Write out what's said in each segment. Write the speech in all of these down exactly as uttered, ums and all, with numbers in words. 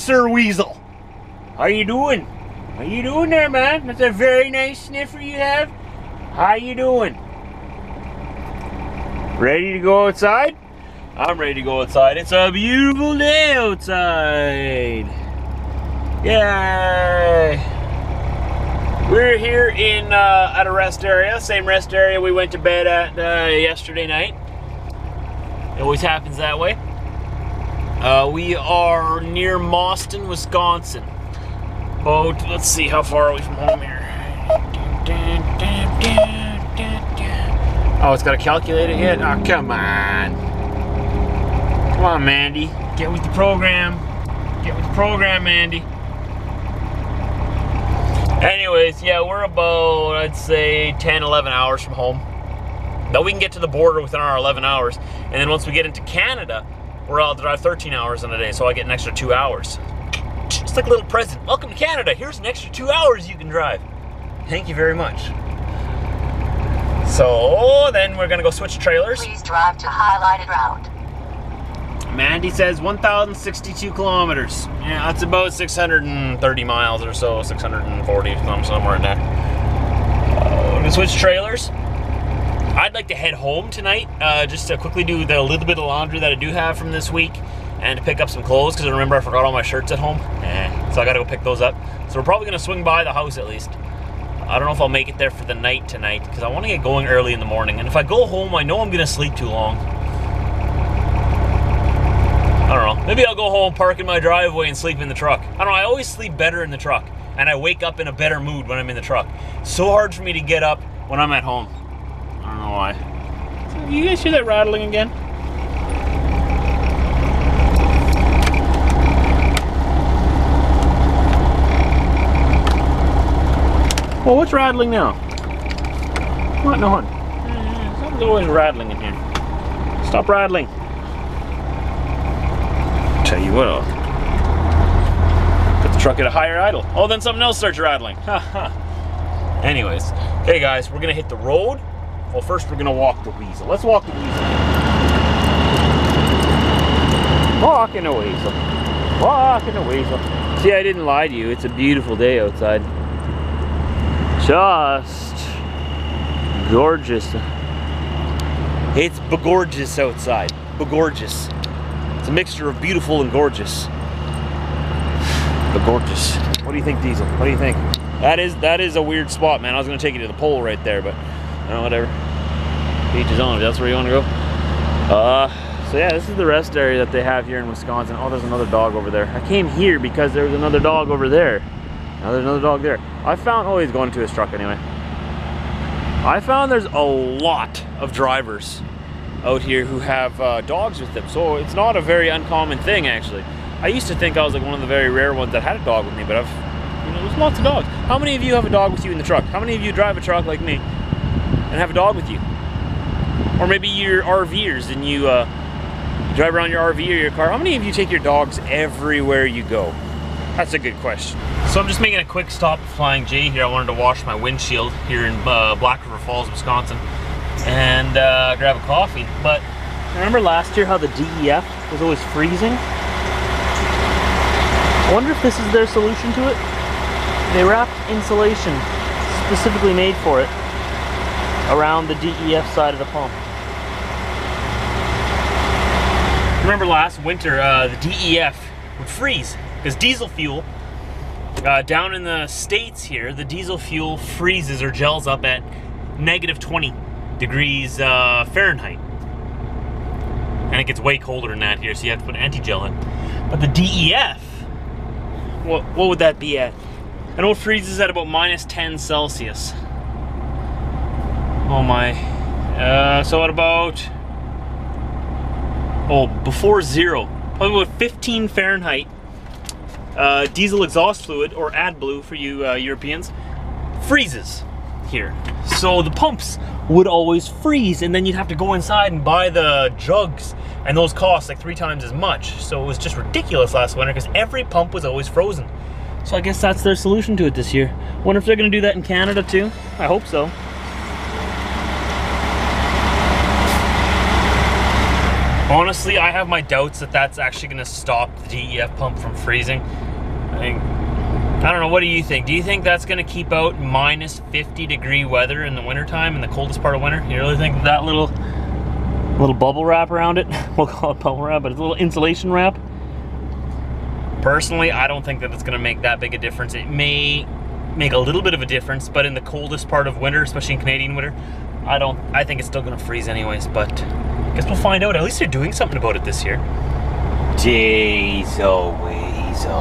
Sir Weasel. How you doing? How you doing there, man? That's a very nice sniffer you have. How you doing? Ready to go outside? I'm ready to go outside. It's a beautiful day outside. Yay! We're here in uh, at a rest area, same rest area we went to bed at uh, yesterday night. It always happens that way. Uh, we are near Mauston, Wisconsin. About, let's see, how far are we from home here? Oh, it's got to calculate it yet? Oh, come on. Come on, Mandy. Get with the program. Get with the program, Mandy. Anyways, yeah, we're about, I'd say, ten, eleven hours from home. Now we can get to the border within our eleven hours. And then once we get into Canada, we're all to drive thirteen hours in a day, so I get an extra two hours. It's like a little present. Welcome to Canada. Here's an extra two hours you can drive. Thank you very much. So then we're gonna go switch trailers. Please drive to highlighted route. Mandy says one thousand sixty-two kilometers. Yeah, that's about six hundred thirty miles or so, six hundred forty, somewhere in there. Uh, we're gonna switch trailers. I'd like to head home tonight, uh, just to quickly do the little bit of laundry that I do have from this week, and to pick up some clothes, because I remember I forgot all my shirts at home. Eh, so I gotta go pick those up. So we're probably gonna swing by the house at least. I don't know if I'll make it there for the night tonight, because I want to get going early in the morning. And if I go home, I know I'm gonna sleep too long. I don't know. Maybe I'll go home, park in my driveway, and sleep in the truck. I don't know. I always sleep better in the truck, and I wake up in a better mood when I'm in the truck. It's so hard for me to get up when I'm at home. I don't know why. So you guys hear that rattling again? Well, what's rattling now? What? No, hon. Something's always rattling in here. Stop rattling. Tell you what, I'll put the truck at a higher idle. Oh, then something else starts rattling. Ha Anyways, hey guys, we're gonna hit the road. Well, first we're gonna walk the Weasel. Let's walk the Weasel. Walking the Weasel. Walking the Weasel. See, I didn't lie to you. It's a beautiful day outside. Just gorgeous. It's begorgeous outside. Begorgeous. It's a mixture of beautiful and gorgeous. But gorgeous. What do you think, Diesel? What do you think? That is that is a weird spot, man. I was gonna take you to the pole right there, but you know, whatever. Each his own. If that's where you want to go. Uh, so yeah, this is the rest area that they have here in Wisconsin. Oh, there's another dog over there. I came here because there was another dog over there. Now there's another dog there. I found. Oh, he's going to his truck anyway. I found there's a lot of drivers out here who have uh, dogs with them, so it's not a very uncommon thing actually. I used to think I was like one of the very rare ones that had a dog with me, but I've, you know, there's lots of dogs. How many of you have a dog with you in the truck? How many of you drive a truck like me and have a dog with you? Or maybe you're RVers and you, uh, you drive around your R V or your car. How many of you take your dogs everywhere you go? That's a good question. So I'm just making a quick stop at Flying J here. I wanted to wash my windshield here in uh, Black River Falls, Wisconsin, and uh, grab a coffee. But remember last year how the D E F was always freezing? I wonder if this is their solution to it. They wrapped insulation specifically made for it around the D E F side of the pump. Remember last winter, uh, the D E F would freeze because diesel fuel, uh, down in the States here, the diesel fuel freezes or gels up at negative twenty degrees uh, Fahrenheit. And it gets way colder than that here, so you have to put anti-gel in. But the D E F, what, what would that be at? I know it freezes at about minus ten Celsius. Oh my. Uh, so at about, oh, before zero, probably about fifteen Fahrenheit, uh, diesel exhaust fluid, or AdBlue for you uh, Europeans, freezes here. So the pumps would always freeze, and then you'd have to go inside and buy the jugs, and those cost like three times as much. So it was just ridiculous last winter because every pump was always frozen. So I guess that's their solution to it this year. Wonder if they're gonna do that in Canada too? I hope so. Honestly, I have my doubts that that's actually going to stop the D E F pump from freezing. I think, I don't know, what do you think? Do you think that's going to keep out minus fifty degree weather in the wintertime, in the coldest part of winter? You really think that little little bubble wrap around it, we'll call it bubble wrap, but it's a little insulation wrap? Personally, I don't think that it's going to make that big a difference. It may make a little bit of a difference, but in the coldest part of winter, especially in Canadian winter, I don't, I think it's still going to freeze anyways, but I guess we'll find out. At least they're doing something about it this year. Jeez, oh, weasel.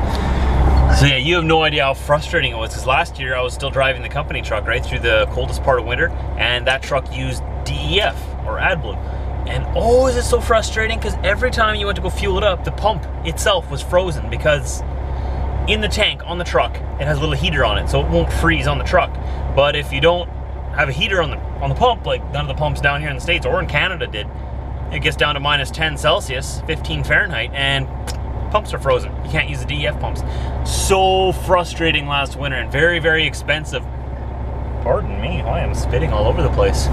So yeah, you have no idea how frustrating it was, because last year I was still driving the company truck right through the coldest part of winter, and that truck used D E F, or AdBlue. And oh, is it so frustrating, because every time you went to go fuel it up, the pump itself was frozen, because in the tank on the truck, it has a little heater on it, so it won't freeze on the truck. But if you don't have a heater on the on the pump, like none of the pumps down here in the States or in Canada did, it gets down to minus ten Celsius, fifteen Fahrenheit, and pumps are frozen. You can't use the D E F pumps. So frustrating last winter, and very, very expensive. Pardon me, I am spitting all over the place.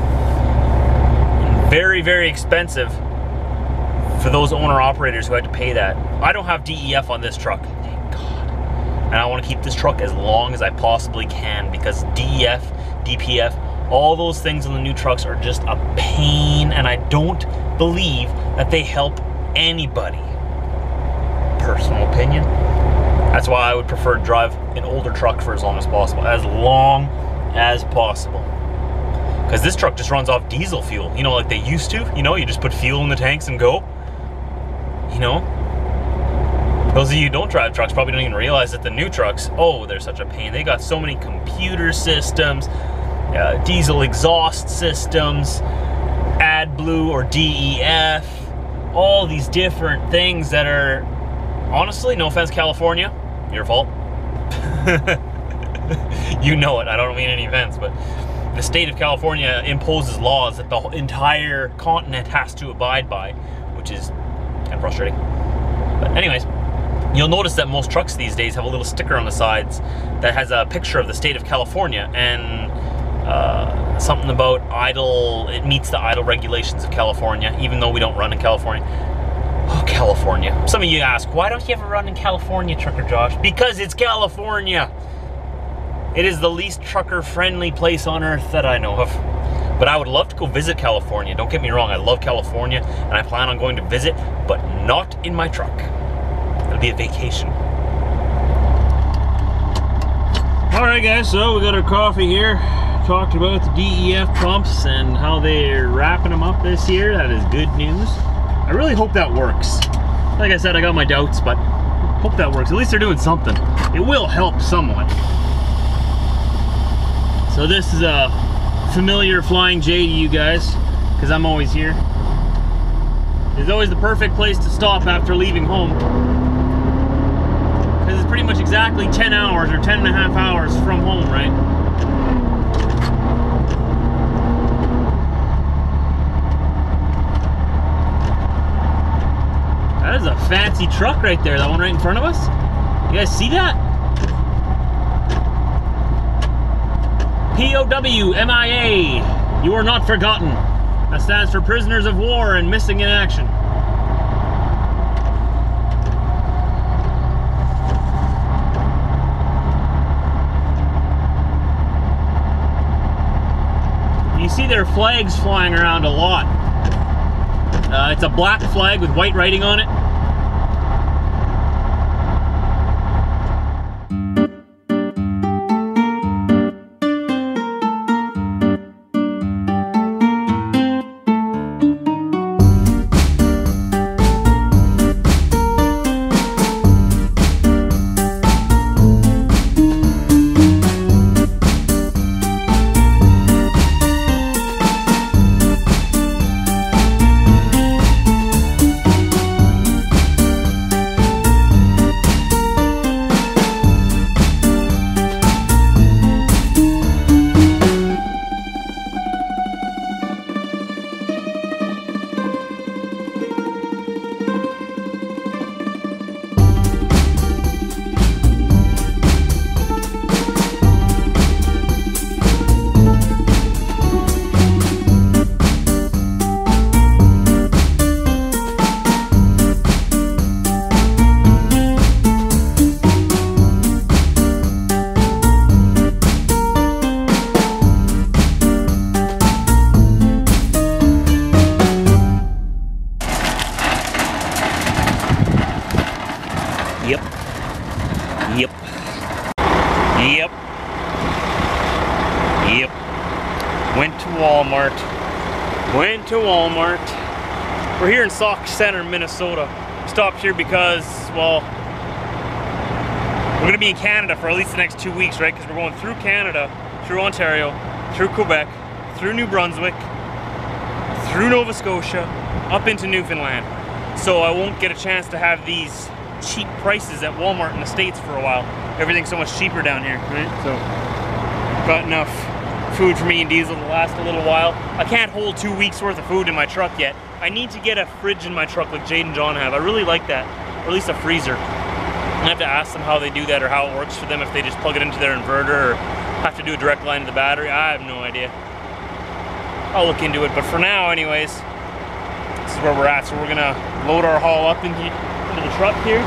And very, very expensive for those owner-operators who had to pay that. I don't have D E F on this truck, thank God. And I want to keep this truck as long as I possibly can, because D E F, D P F, all those things in the new trucks are just a pain, and I don't believe that they help anybody. Personal opinion. That's why I would prefer to drive an older truck for as long as possible. As long as possible. Because this truck just runs off diesel fuel. You know, like they used to. You know, you just put fuel in the tanks and go. You know? Those of you who don't drive trucks probably don't even realize that the new trucks, oh, they're such a pain. They got so many computer systems, uh, diesel exhaust systems, AdBlue or D E F, all these different things that are, honestly, no offense, California, your fault. You know it, I don't mean any offense, but the state of California imposes laws that the entire continent has to abide by, which is kind of frustrating. But anyways, you'll notice that most trucks these days have a little sticker on the sides that has a picture of the state of California, and uh, something about idle, it meets the idle regulations of California, even though we don't run in California. Oh, California. Some of you ask, why don't you ever run in California, Trucker Josh? Because it's California. It is the least trucker-friendly place on earth that I know of. But I would love to go visit California. Don't get me wrong, I love California, and I plan on going to visit, but not in my truck. It'll be a vacation. Alright guys, so we got our coffee here. Talked about the D E F pumps and how they're wrapping them up this year. That is good news. I really hope that works. Like I said, I got my doubts, but hope that works. At least they're doing something. It will help somewhat. So this is a familiar Flying J to you guys, because I'm always here. It's always the perfect place to stop after leaving home, because it's pretty much exactly ten hours or ten and a half hours from home, right? That is a fancy truck right there, that one right in front of us. You guys see that? P O W M I A, you are not forgotten. That stands for Prisoners of War and Missing in Action. You see their flags flying around a lot. Uh, it's a black flag with white writing on it. Yep. Yep. Yep. Went to Walmart. Went to Walmart. We're here in Sauk Centre, Minnesota. Stopped here because, well, we're gonna be in Canada for at least the next two weeks, right? Because we're going through Canada, through Ontario, through Quebec, through New Brunswick, through Nova Scotia, up into Newfoundland. So I won't get a chance to have these cheap prices at Walmart in the States for a while. Everything's so much cheaper down here, right? So, got enough food for me and Diesel to last a little while. I can't hold two weeks worth of food in my truck yet. I need to get a fridge in my truck like Jade and John have. I really like that, or at least a freezer. I have to ask them how they do that or how it works for them, if they just plug it into their inverter or have to do a direct line to the battery. I have no idea. I'll look into it, but for now anyways, this is where we're at. So we're gonna load our haul up into, into the truck here.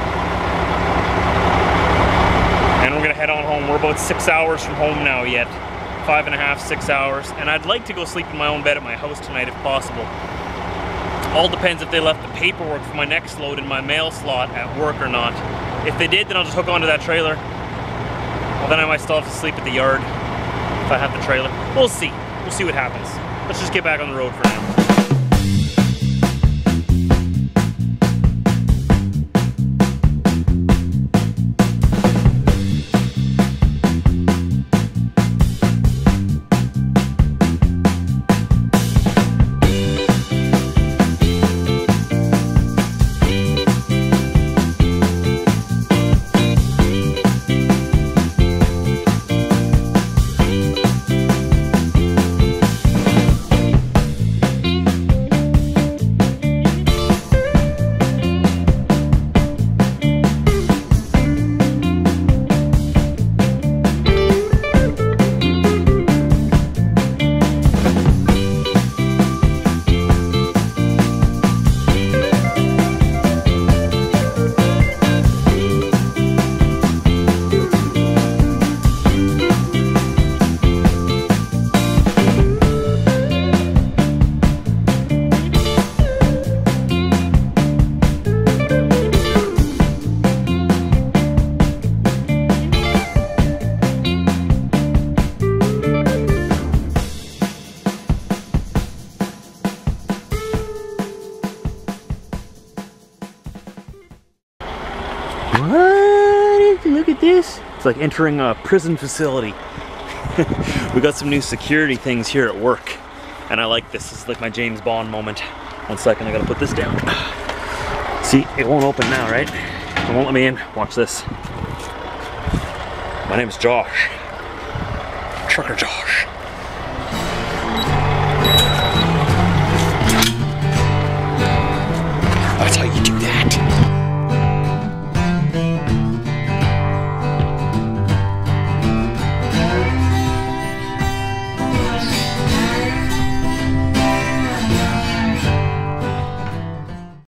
And we're gonna head on home. We're about six hours from home now yet. Five and a half, six hours. And I'd like to go sleep in my own bed at my house tonight if possible. All depends if they left the paperwork for my next load in my mail slot at work or not. If they did, then I'll just hook onto that trailer. Well, then I might still have to sleep at the yard if I have the trailer. We'll see. We'll see what happens. Let's just get back on the road for now. What? Look at this. It's like entering a prison facility. We got some new security things here at work. And I like this. This is like my James Bond moment. One second, I gotta put this down. See, it won't open now, right? It won't let me in. Watch this. My name is Josh. Trucker Josh.